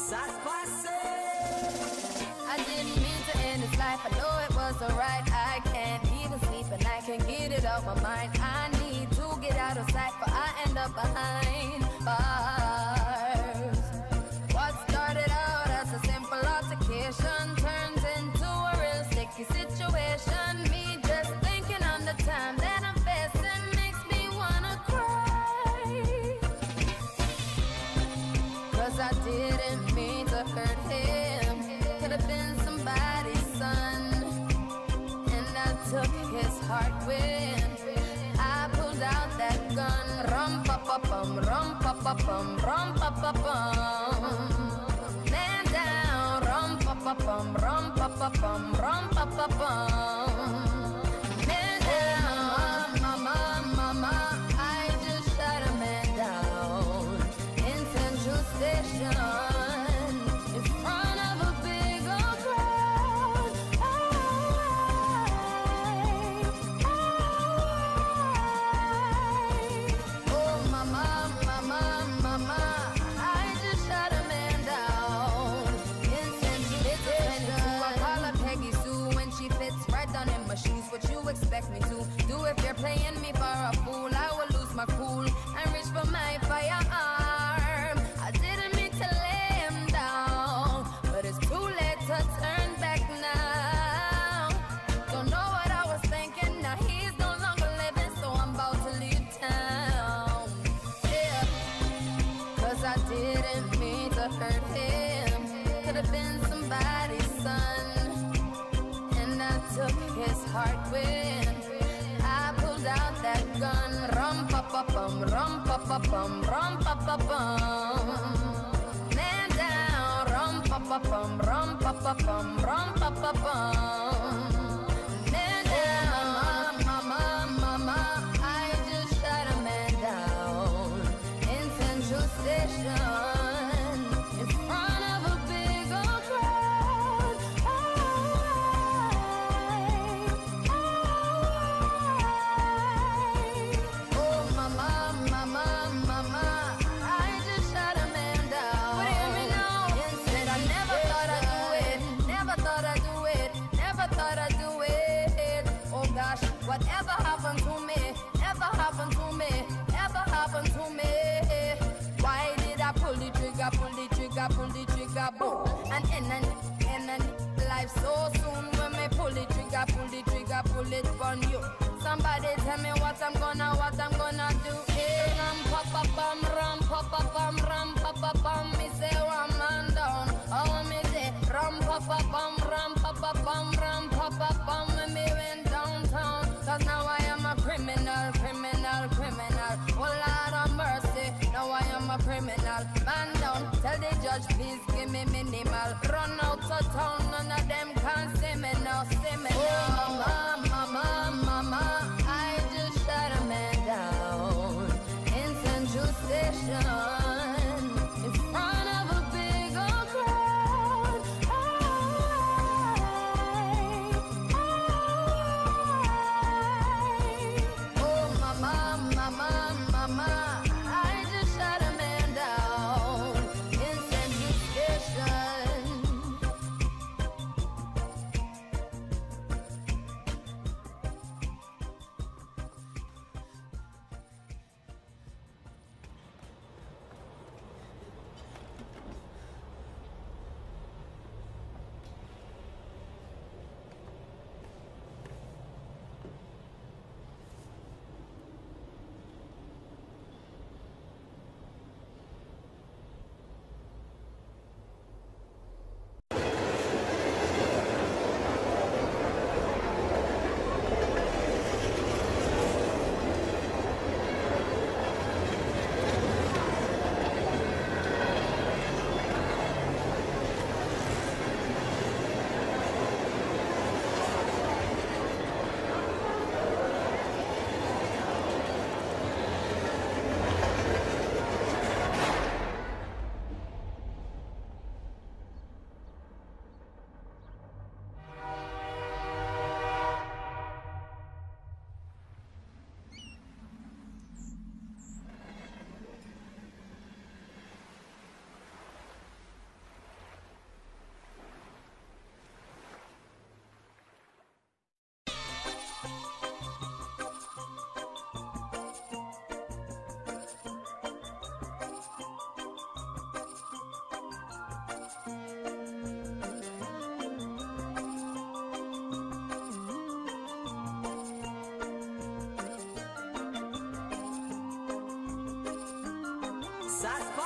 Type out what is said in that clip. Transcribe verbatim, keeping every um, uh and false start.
I didn't mean to end his life, I know it wasn't right. I can't even sleep and I can't get it out my mind. I need to get out of sight, but I end up behind bars. What started out as a simple altercation turns into a real sticky situation. Me just thinking on the time that I'm facing makes me wanna cry. Cause I didn't mean to hurt him. Could have been somebody's son, and I took his heart when I pulled out that gun. Rum pa pa pum, rum pa pa pum, rum pa pa pum. Man down, rum pa pa pum, rum pa pa pum, rum pa pa pum. Man down, mama, mama, I just shot a man down in Central Station. Shoes, what you expect me to do if you're playing me for a fool? I will lose my cool and reach for my firearm. I didn't mean to lay him down, but it's too late to turn back now. Don't know what I was thinking, now he's no longer living, so I'm about to leave town. Yeah, cause I didn't mean to hurt him. Could have been somebody's son, I took his heart when I pulled out that gun. Rum pa pa pum, rum pa pa pum, rum pa pa pum. Man down, rum pa pa pum, rum pa pa pum, rum pa pa pum. Man down, mama, mama, I just shot a man down in Central Station in front of a big old crowd. Whatever happened to me, ever happened to me, ever happened to me. Why did I pull the trigger, pull the trigger, pull the trigger, boom? And in and in and life so soon when me pull the trigger, pull the trigger, pull it on you. Somebody tell me what I'm gonna, what I'm gonna do. Hey, ram pa pa pam, ram pa pa pam, ram pa pa pam. Me say one man down, oh me say ram pa pa pam, ram pa pa pam, ram pa pa pam. When me went downtown. Cause now I am a criminal, criminal, criminal. Oh Lord of mercy, now I am a criminal. Man down, tell the judge please give me minimal. Run out of town, none of them can see me now, see me now. Oh mama, mama, Saspy.